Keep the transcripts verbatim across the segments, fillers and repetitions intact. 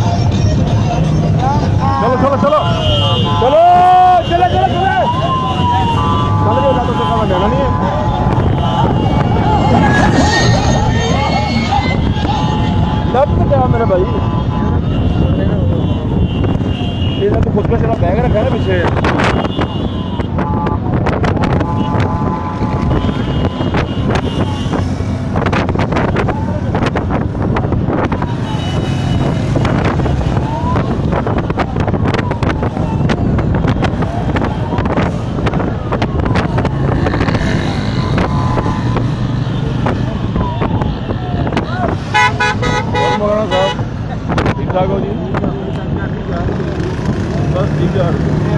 चलो चलो चलो चलो चले चले चले चल गए तो तो काम देना नहीं है। लग क्या मेरे भाई ये तो खुद का चला बैग रखा है ना पीछे। ठीक ठाक हो जी बस ठीक है।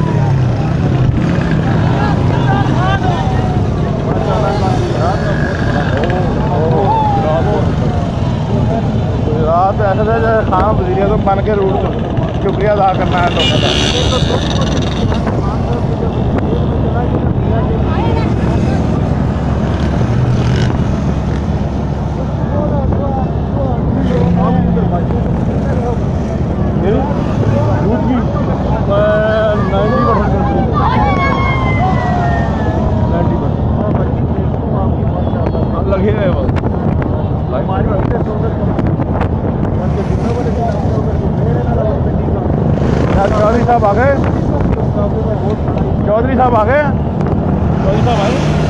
रात ऐसा था जैसे खाना वजीरिया तो बन के रूट शुक्रिया अदा करना है लोगों का। लगे है वो चौधरी साहब आ गए चौधरी साहब आ गए चौधरी साहब आए।